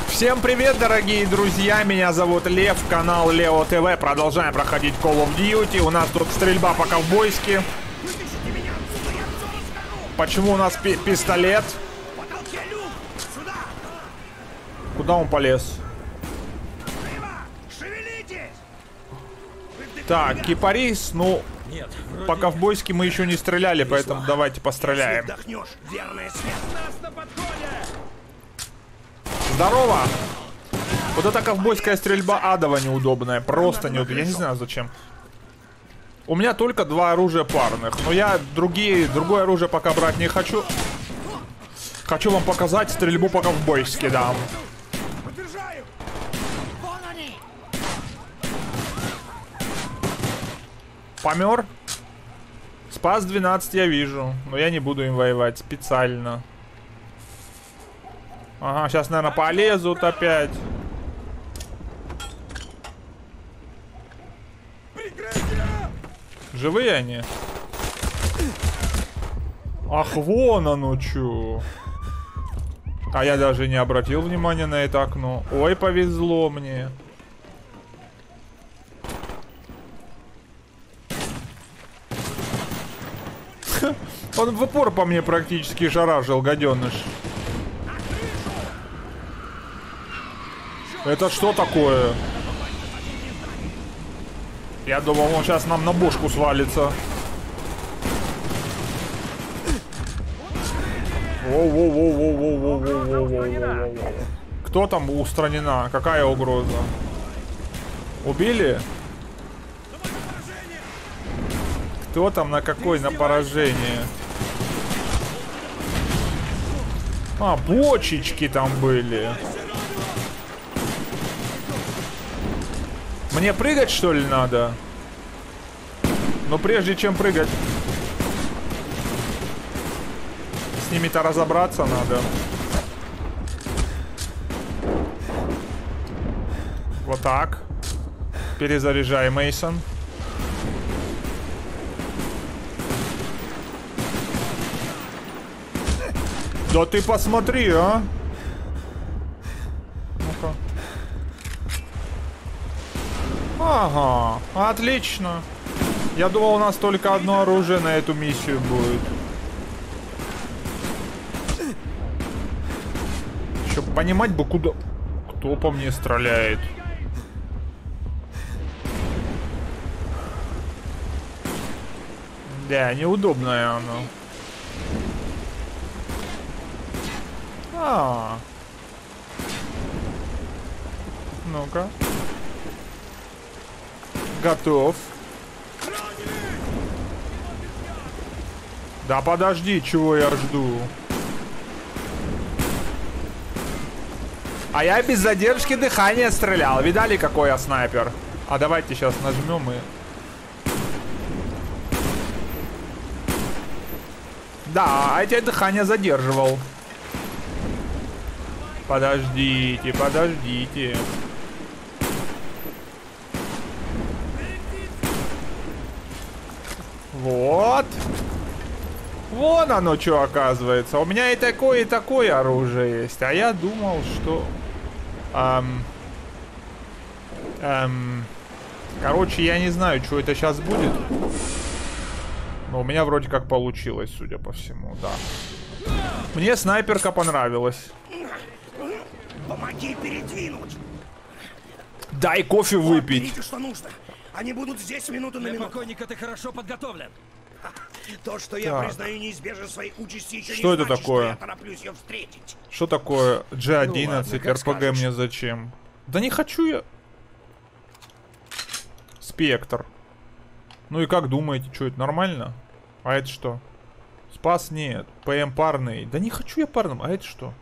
Всем привет, дорогие друзья, меня зовут Лев, канал Лео ТВ. Продолжаем проходить Call of Duty. У нас тут стрельба по-ковбойски. Почему у нас пистолет? Куда он полез? Так, кипарис, ну, по-ковбойски мы еще не стреляли, поэтому давайте постреляем. Здорово! Вот эта ковбойская стрельба адово неудобная, просто неудобная, я не знаю зачем. У меня только два оружия парных, но я другое оружие пока брать не хочу. Хочу вам показать стрельбу по-ковбойски, да. Помер? Спас 12 я вижу, но я не буду им воевать специально. Ага, сейчас, наверное, полезут опять. Живые они? Ах, вон оно чё. А я даже не обратил внимания на это окно. Ой, повезло мне. Он в упор по мне практически шарашил, гаденыш. Это что такое? Я думал, он сейчас нам на бошку свалится. Кто там устранена? Какая угроза? Убили? Кто там на какой? На поражение? А, бочечки там были. Мне прыгать, что ли, надо? Но прежде чем прыгать, с ними-то разобраться надо. Вот так. Перезаряжай, Мейсон. Да ты посмотри, а! Ну-ка. Ага, отлично. Я думал, у нас только одно оружие на эту миссию будет. Еще понимать бы, куда... Кто по мне стреляет. Да, неудобное оно. Ну-ка. Готов. Да подожди, чего я жду. А я без задержки дыхания стрелял. Видали, какой я снайпер? А давайте сейчас нажмем и... Да, а я дыхание задерживал. Подождите, подождите. Вот. Вон оно что оказывается. У меня и такое оружие есть. А я думал, что... Короче, я не знаю, что это сейчас будет. Но у меня вроде как получилось, судя по всему, да. Мне снайперка понравилась. Помоги передвинуть. Дай кофе выпить. Видите, что нужно? Они будут здесь минуту на минуту. Покойника, ты хорошо подготовлен. То, что я признаю неизбежно своей участи, еще что не это значит, такое? что я тороплюсь ее встретить. Что такое G11, Ну ладно, как РПГ скажешь. мне зачем? Да не хочу я. Спектр. Ну и как думаете, что это нормально? А это что? Спас нет. ПМ парный. Да не хочу я парным. А это что?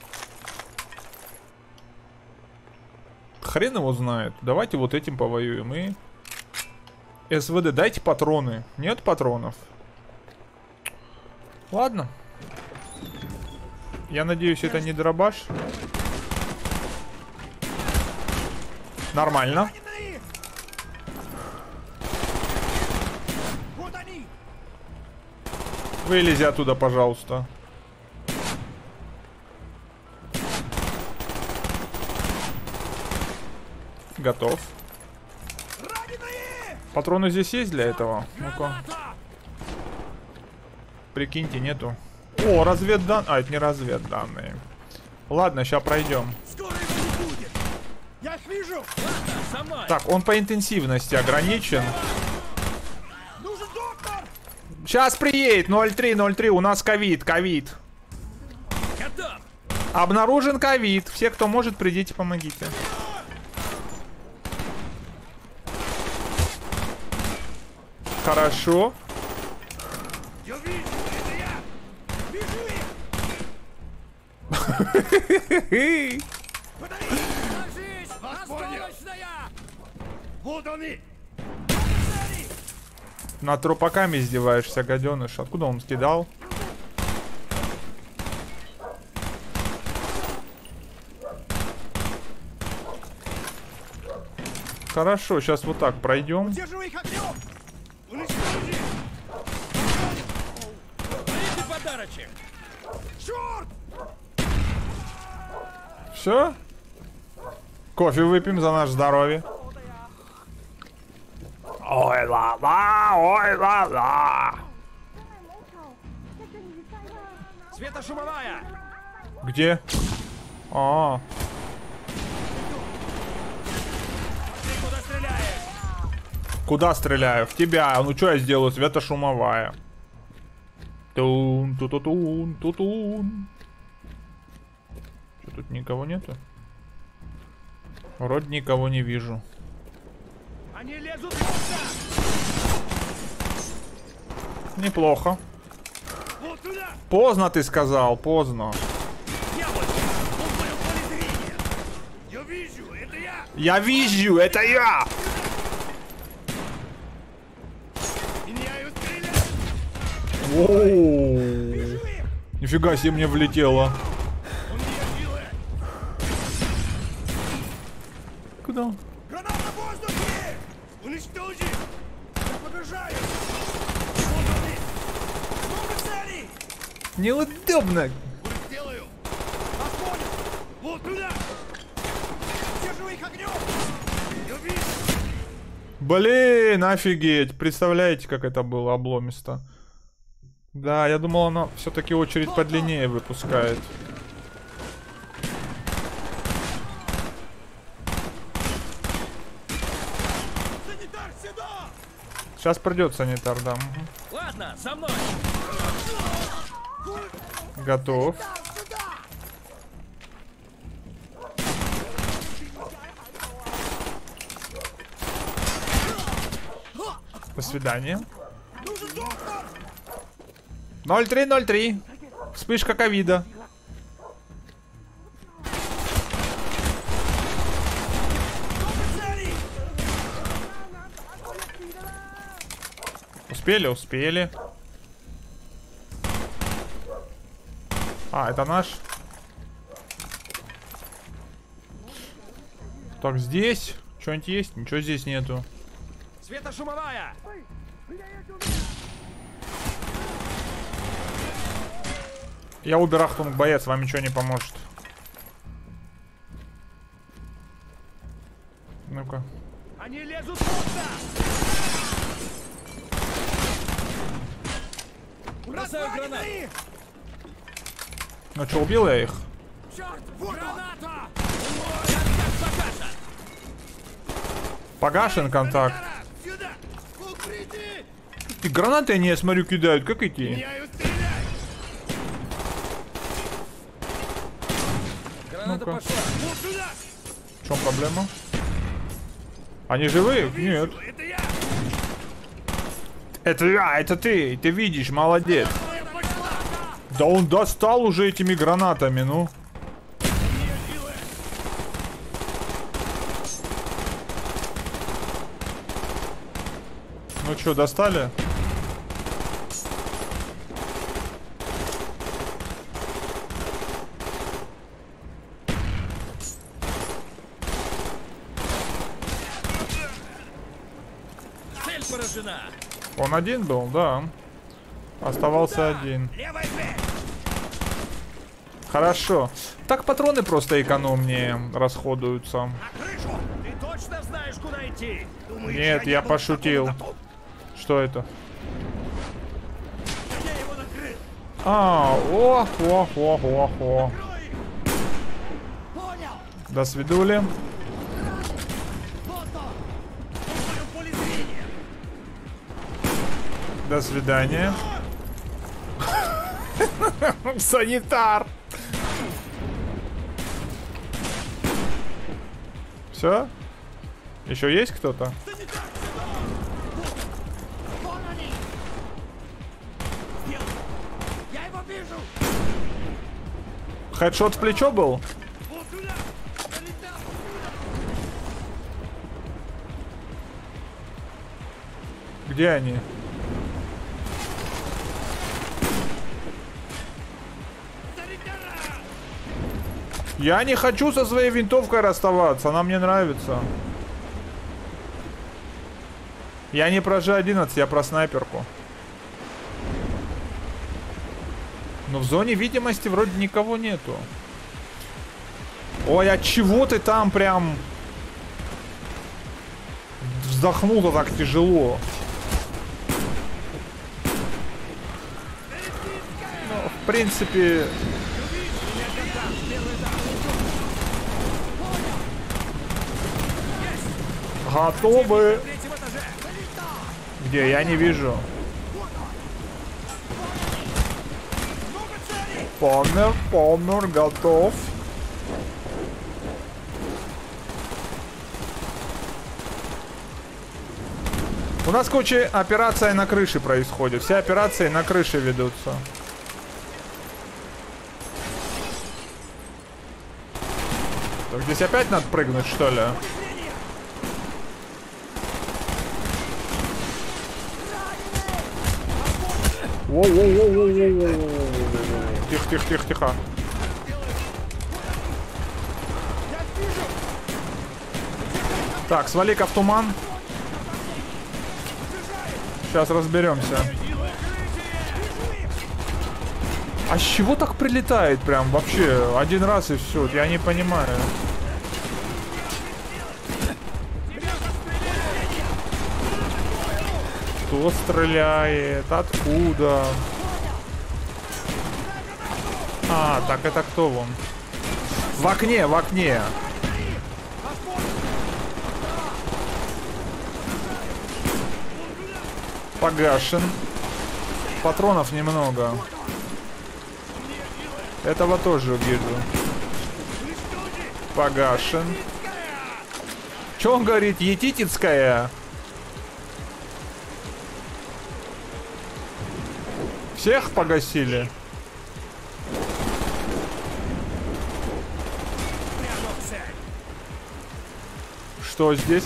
Хрен его знает. Давайте вот этим повоюем. И... СВД, дайте патроны. Нет патронов. Ладно. Я надеюсь, это не дробаш. Нормально. Вылези оттуда, пожалуйста. Готов. Патроны здесь есть для этого? Ну-ка. Прикиньте, нету. О, разведданные. А, это не разведданные. Ладно, сейчас пройдем. Я их вижу! Так, он по интенсивности ограничен. Нужен доктор! Сейчас приедет. 0303. У нас ковид. Ковид. Готов. Обнаружен ковид. Все, кто может, придите, помогите. Хорошо. Я вижу! Это я! Вижу их! Ложись! Вас понял. Остановочная! Вот они! Над трупаками издеваешься, гаденыш. Откуда он скидал? Хорошо, сейчас вот так пройдем. Удерживай их огнем! Уничтожи! Дайте подарочек! Черт! Все? Кофе выпьем за наше здоровье. Ой, ла-ла, ой, ла-ла. Светошумовая! Где? А, Ты куда стреляешь? куда стреляю? В тебя. Ну что я сделаю? Светошумовая. Тун, ту-ту-тун, ту-тун. Что, тут никого нету? Вроде никого не вижу. Они лезут сюда! Неплохо. Вот туда! Поздно ты сказал, поздно. Я вот! Он в моем поле зрения! Я вижу! Это я! Я вижу, это я! Меняю стрелять! Оу. Вижу их! Нифига себе мне влетело. Он меня делает! Куда? Граната в воздухе! Уничтожи! Я подражаю! Вот они! Много целей! Неудобно. Сделаю! Вас понял! Вот туда! Удерживай их огнем! Я вижу! Блин, офигеть. Представляете, как это было обломисто. Да, я думал, она все-таки очередь подлиннее выпускает. Санитар, сюда! Сейчас придет санитар, да. Мгм. Ладно, со мной! Готов. До свидания. Нужен доктор! 0303. Вспышка ковида. Целей! Успели? Успели. А, это наш. Так, здесь. Что-нибудь есть? Ничего здесь нету. Светошумовая! Я Уберахтунг боец, вам ничего не поможет. Ну-ка. Они лезут сюда! Бросаю гранату! Ну что, убил я их? Черт! Граната! Контакт покажет! Погашен контакт. Сюда! Укрытие! И гранаты они, я смотрю, кидают, как эти. Меняю стрелять! Граната Ну-ка. пошла! Вот сюда! В чем проблема? Они живые? Нет. Вижу, это я! Это я, это ты. Ты видишь, молодец. Моя пошла! Да он достал уже этими гранатами, ну. Меня делает! Ну что, достали? Цель поражена! Он один был, да. Оставался один. Левая дверь! Хорошо. Так патроны просто экономнее расходуются. На крышу! Ты точно знаешь, куда идти? Думаешь, Нет, не я был пошутил. к такому готов? Что это? Я его накрыл! А, о. Понял! До свидули. Вот он! В моем поле зрения! До свидания. Санитар. Все? Еще есть кто-то? Вон они! Сделал! Я его вижу! Хедшот в плечо был? Вот туда! Залетел! Где они? Я не хочу со своей винтовкой расставаться, она мне нравится. Я не про G11, я про снайперку. Но в зоне видимости вроде никого нету. Ой, от чего ты там прям вздохнул-то так тяжело? Ну, в принципе... Готовы. Где? Я не вижу. Помер, готов. У нас, короче, операция на крыше происходит. Все операции на крыше ведутся. Так, здесь опять надо прыгнуть, что ли? Тихо. Так, свали-ка в туман. Сейчас разберемся. А с чего так прилетает прям вообще? Один раз и все. Я не понимаю. Кто стреляет? Откуда? А, так это кто вон? В окне. Погашен. Патронов немного. Этого тоже вижу. Погашен. Че он говорит? Етитицкая? Всех погасили? Что здесь?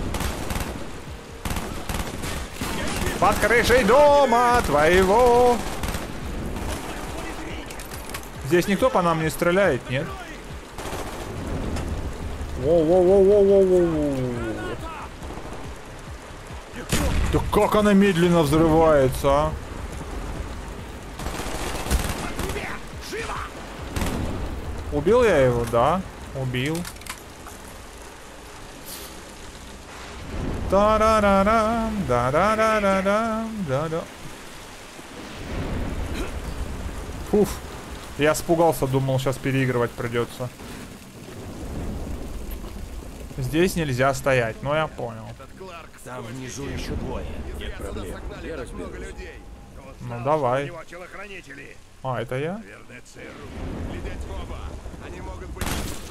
Под крышей дома твоего. Здесь никто по нам не стреляет, нет? Воу. Да как она медленно взрывается, а? Убил я его, да? Убил. Та-ра-ра-рам, да-ра-ра-ра-рам, да-да. Фуф. Я испугался, думал, сейчас переигрывать придется. Здесь нельзя стоять, но я понял. Там внизу еще двое. Нет проблем. Я разберусь. Ну давай. Телохранители. А, это я? Наверное, ЦРУ. Глядеть в оба. Они могут быть...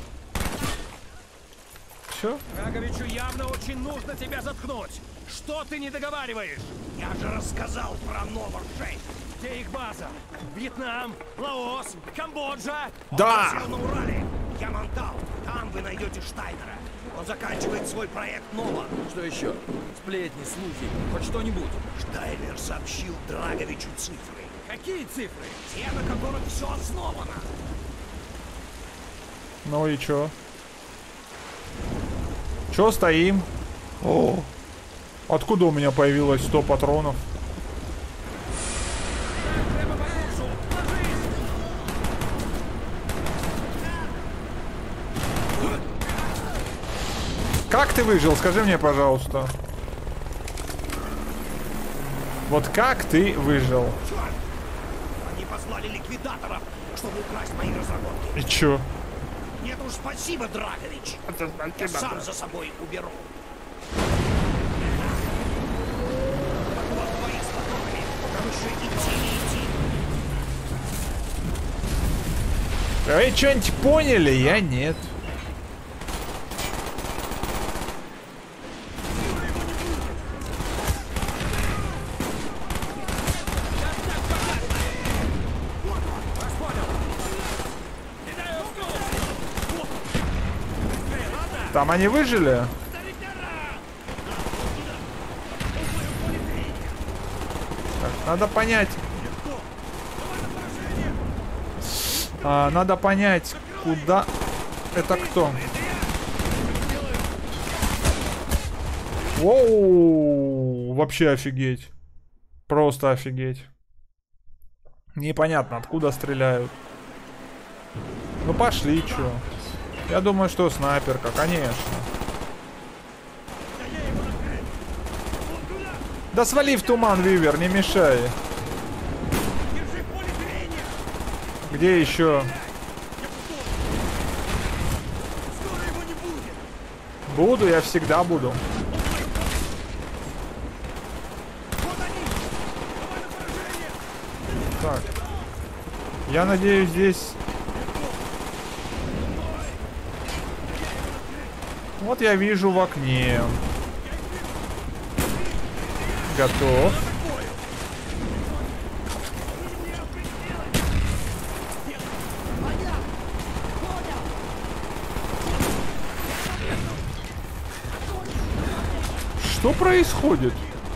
Все? Драговичу явно очень нужно тебя заткнуть. Что ты не договариваешь? Я же рассказал про Нова-6. Где их база? Вьетнам, Лаос, Камбоджа. Да! Все на Урале. Ямантау. Там вы найдете Штайнера. Он заканчивает свой проект Нова. Что еще? Сплетни, слухи, хоть что-нибудь. Штайнер сообщил Драговичу цифры. Какие цифры? Те, на которых все основано. Ну и чё? Чё стоим? О! Откуда у меня появилось 100 патронов? Как ты выжил? Скажи мне, пожалуйста. Вот как ты выжил? Черт! Они послали ликвидаторов, чтобы украсть мои разработки. И чё? Нет уж, спасибо, Драгович. Я сам за собой уберу. Вот твои с которыми нам еще идти и идти. Вы что-нибудь поняли? Я нет. Там они выжили? Так, надо понять. Надо понять, куда... Это кто? Воу! Вообще офигеть. Просто офигеть. Непонятно, откуда стреляют. Ну пошли, чё. Я думаю, что снайперка, конечно. Да свали в туман, Вивер, не мешай. Где еще? Буду, я всегда буду. Так. Я надеюсь, здесь... Вот я вижу в окне. Готов. Что происходит?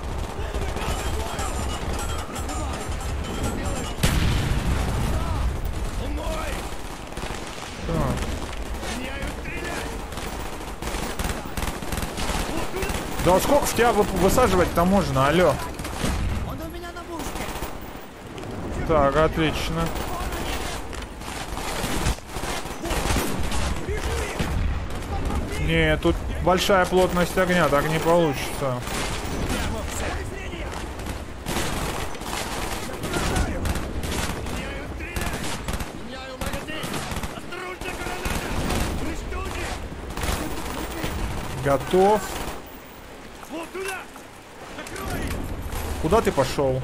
Да сколько в тебя высаживать-то можно, алло? Так, отлично. Не, тут большая плотность огня, так не получится. Готов. Куда ты пошел?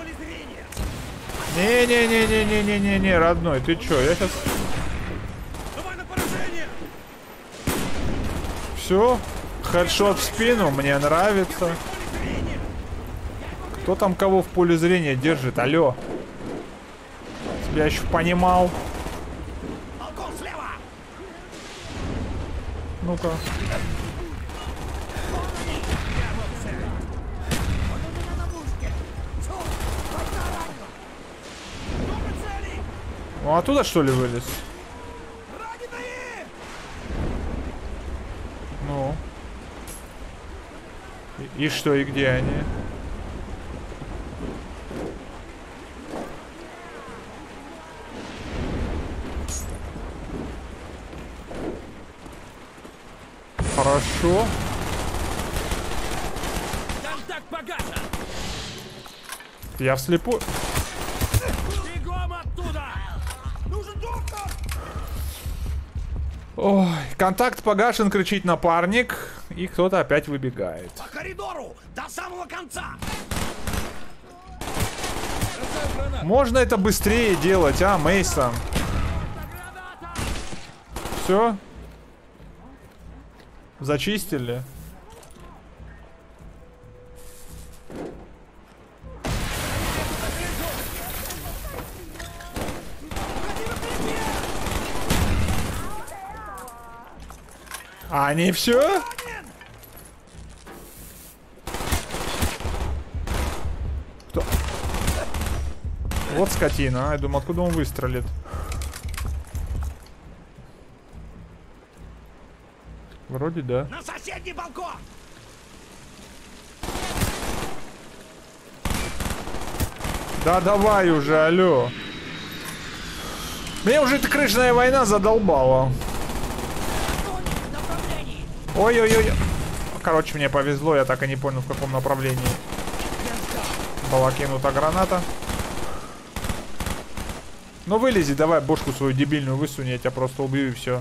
Не-не-не-не-не-не-не-не, родной, ты чё? Я сейчас... Все, хедшот в спину, мне нравится. Кто там кого в поле зрения держит? Алло. Я еще понимал. Ну-ка. Ну, оттуда что ли вылез? Ну. И что, и где они? Хорошо. Контакт погашен. Я вслепую. Бегом оттуда! Нужен доктор! Ой, контакт погашен, кричит напарник. И кто-то опять выбегает. По коридору до самого конца. Можно это быстрее делать, а, Мейсон? Все? Зачистили? А не все? Кто? Вот скотина, а? Я думаю, откуда он выстрелит? Вроде да. На соседний балкон. Да давай уже, алло. Меня уже эта крышная война задолбала. Ой-ой-ой. Короче, мне повезло, я так и не понял, в каком направлении была кинута граната. Ну вылези, давай бошку свою дебильную высунь, я тебя просто убью и все.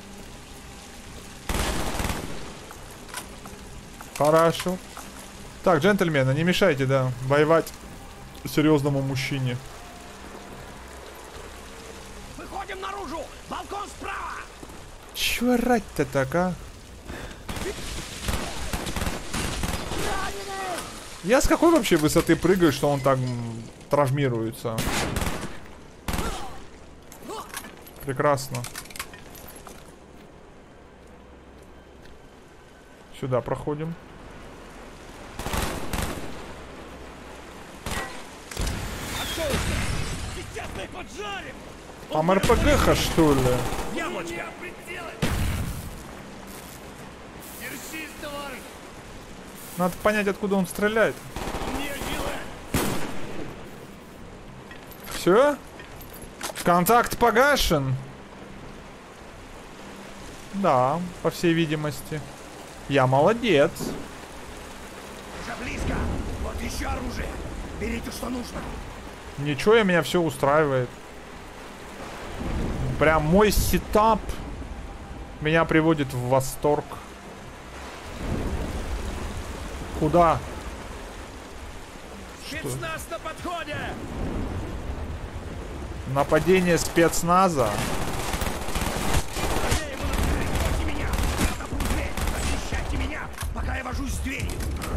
Хорошо. Так, джентльмены, не мешайте, да, воевать серьезному мужчине. Выходим наружу! Балкон справа! Чё орать-то так, а? Я с какой вообще высоты прыгаю, что он так травмируется? Прекрасно. Сюда проходим. Сейчас мы поджарим! Там РПГ-ха, что ли? Яблочко! Держись, товарищ! Надо понять, откуда он стреляет. Мне силы! Все? Контакт погашен. Да, по всей видимости. Я молодец. Уже близко. Вот еще оружие. Берите, что нужно. Ничего, меня все устраивает. Прям мой сетап меня приводит в восторг. Куда? Спецназ на подходе! Нападение спецназа? Прикройте меня. Я отопру дверь. Защищайте меня, пока я вожусь с дверью.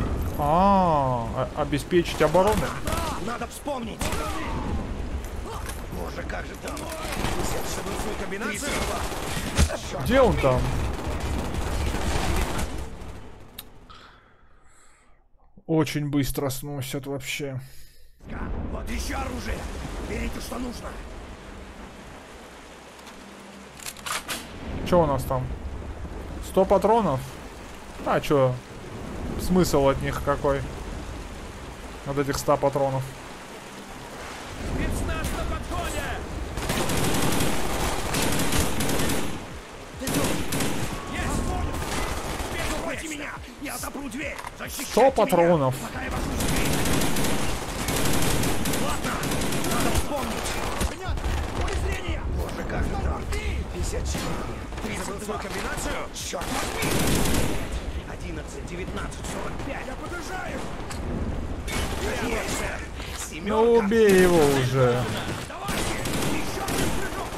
Обеспечить оборону? Надо вспомнить. Боже, как же там. Свою комбинацию? Где он там? Очень быстро сносят вообще. Вот еще оружие. Берите, что нужно. Что у нас там? 100 патронов? А чё? Смысл от них какой? От этих 100 патронов. Спецназ на подходе! Есть! Прикройте меня. Я отопру дверь. Защищайте 100 патронов. меня, пока я вожусь с дверью. Ладно. Надо вспомнить. Понятно. Поле зрения. Боже, как же там. 54. 32 комбинацию. Черт возьми. 11, 19, 45. Я подъезжаю. Есть, сэр. Семерка. Ну убей его уже. Давайте. Еще один прыжок.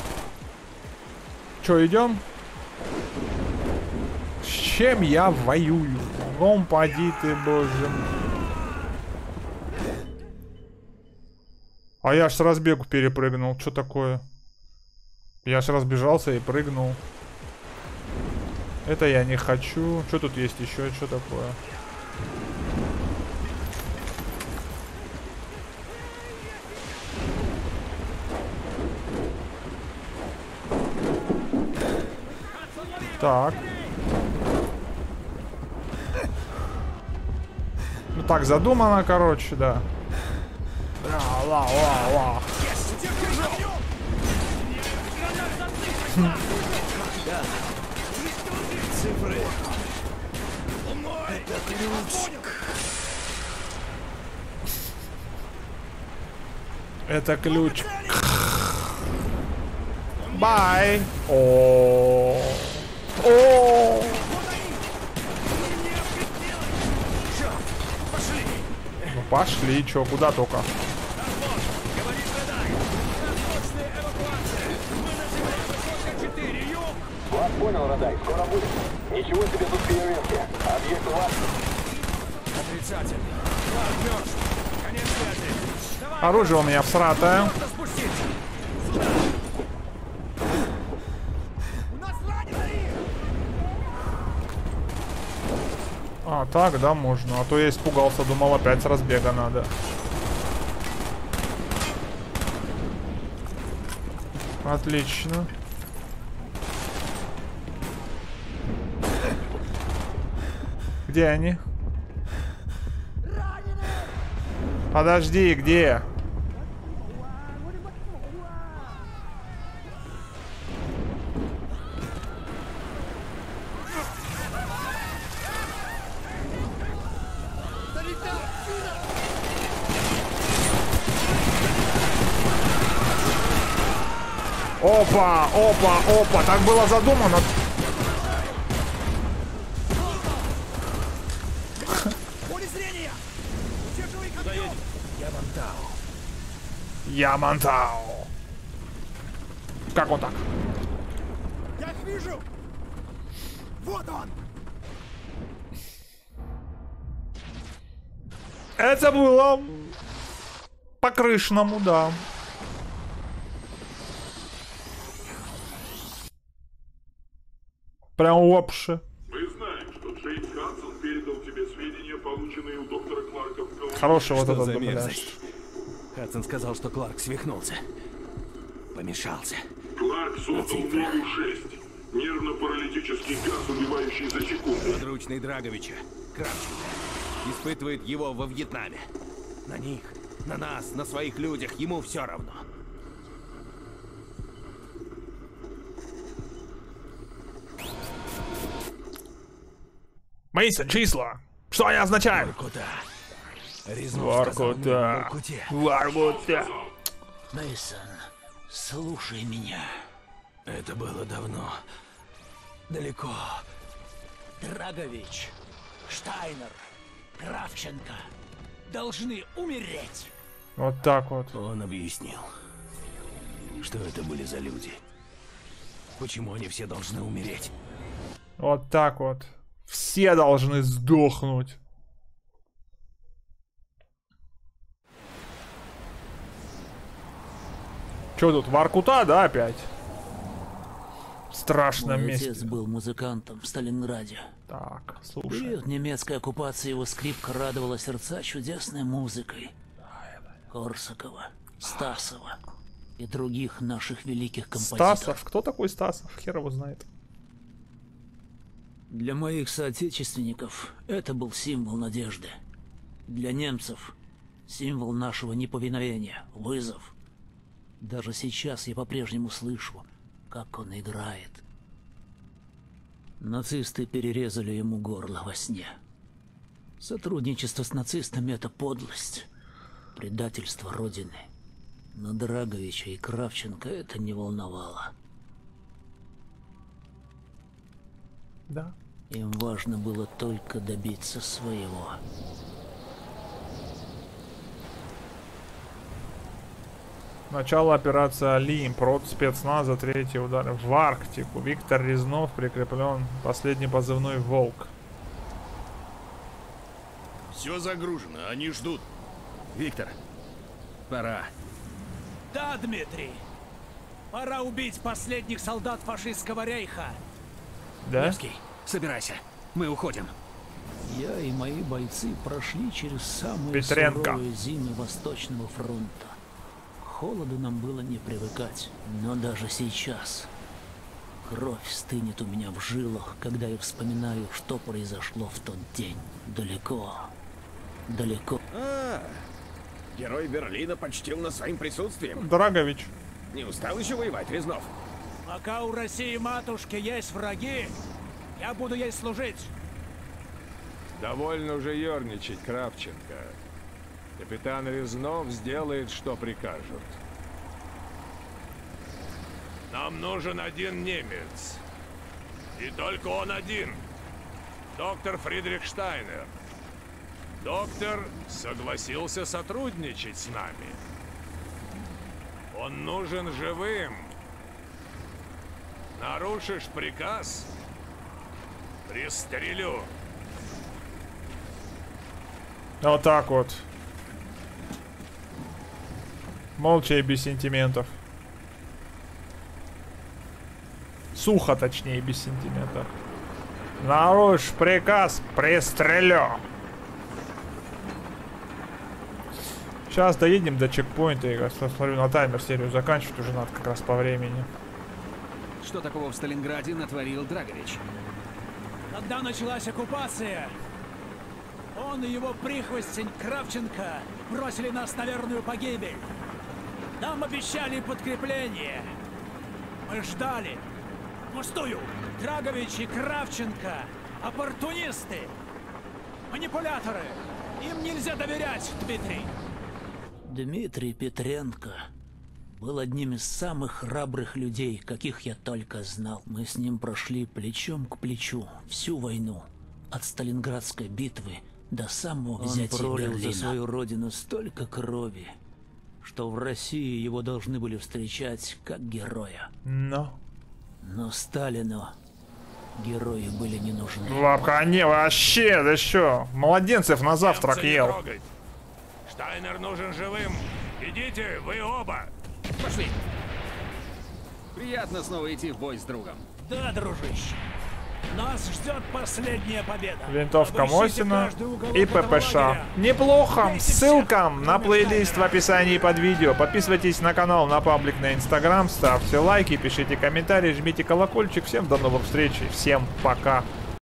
Чё, идем? С чем я воюю? Господи ты, боже мой. А я ж с разбегу перепрыгнул. Что такое? Я ж разбежался и прыгнул. Это я не хочу. Что тут есть еще? Что такое? Так. Ну так задумано, короче, да. Ла-ла-ла-ла. Цифры. Это ключ. Это ключ. Бай. О. О. Ну пошли, чё, куда только? Говорит Радай! Срочная эвакуация! Мы на земле высотка 4, юг! Вас понял, Радай, скоро будет. Ничего себе тут фейерверки. Объект у вас. Отрицательно. Клад мертв. Конец связи. Давай, Оружие у меня всратое. можно спуститься. У нас раненые. А, так, да, можно. А то я испугался, думал, опять с разбега надо. Отлично. Где они? Подожди, где? Опа, опа, опа. Так было задумано. Поле зрения! Удерживай контроль! Ямантау. Как он так? Я их вижу! Вот он! Это было по-крышному, да. Прям вообще. Мы знаем, что Джеймс Хадсон передал тебе сведения, полученные у доктора Кларка в голову. Хороший вот Что этот за дубляж. мерзость? Хадсон сказал, что Кларк свихнулся. Помешался. Кларк создал новую жесть. Нервно-паралитический газ, убивающий за секунду. Подручный Драговича, Кравченко, испытывает его во Вьетнаме. На них, на нас, на своих людях, ему все равно. Мейсон, числа. Что они означают? Воркута. Резнов сказал мне в Воркута. Воркуте. Воркута. Мейсон, слушай меня. Это было давно. Далеко. Драгович, Штайнер, Кравченко должны умереть. Вот так вот. Он объяснил, что это были за люди. Почему они все должны умереть? Вот так вот. Все должны сдохнуть. Чё тут, Воркута, да, опять? В страшном Мой месте. отец был музыкантом в Сталинграде. Так, В слушай. период немецкой оккупации его скрипка радовала сердца чудесной музыкой. Корсакова, Стасова и других наших великих композиторов. Стасов? Кто такой Стасов? Хер его знает. Для моих соотечественников это был символ надежды. Для немцев символ нашего неповиновения, вызов. Даже сейчас я по-прежнему слышу, как он играет. Нацисты перерезали ему горло во сне. Сотрудничество с нацистами — это подлость, предательство Родины. Но Драговича и Кравченко это не волновало. Да. Им важно было только добиться своего. Начало операции Олимп. Рот спецназа, третий удар в Арктику. Виктор Резнов прикреплен. Последний позывной Волк. Все загружено, они ждут. Виктор, пора. Да, Дмитрий. Пора убить последних солдат фашистского рейха. Да? Невский, собирайся. Мы уходим. Я и мои бойцы прошли через самые Петренко. суровые зимы Восточного фронта. К холоду нам было не привыкать, но даже сейчас кровь стынет у меня в жилах, когда я вспоминаю, что произошло в тот день. Далеко, далеко. Герой Берлина почтил нас своим присутствием. Драгович. Не устал еще воевать, Резнов? Пока у России матушки есть враги, я буду ей служить. Довольно уже ерничать, Кравченко. Капитан Резнов сделает, что прикажут. Нам нужен один немец. И только он один. Доктор Фридрих Штайнер. Доктор согласился сотрудничать с нами. Он нужен живым. Нарушишь приказ — пристрелю. Вот так вот. Молча и без сентиментов. Сухо, точнее, без сентиментов. Нарушишь приказ, пристрелю. Сейчас доедем до чекпоинта. Я смотрю на таймер, серию заканчивать уже надо как раз по времени. Что такого в Сталинграде натворил Драгович? Когда началась оккупация, он и его прихвостень Кравченко бросили нас на верную погибель. Нам обещали подкрепление. Мы ждали. Пустую. Драгович и Кравченко — оппортунисты, манипуляторы. Им нельзя доверять, Дмитрий. Дмитрий Петренко был одним из самых храбрых людей, каких я только знал. Мы с ним прошли плечом к плечу всю войну, от Сталинградской битвы до самого взятия Берлина. Он пролил за свою родину столько крови, что в России его должны были встречать как героя. Но Сталину герои были не нужны. Лапка, не, вообще, да что? Младенцев на завтрак ел. Штайнер нужен живым. Идите, вы оба. Пошли. Приятно снова идти в бой с другом. Да, дружище. Нас ждет последняя победа. Винтовка Мосина и ППШ. Неплохо. Ссылка на плейлист в описании под видео. Подписывайтесь на канал, на паблик, на инстаграм. Ставьте лайки, пишите комментарии, жмите колокольчик. Всем до новых встреч. Всем пока.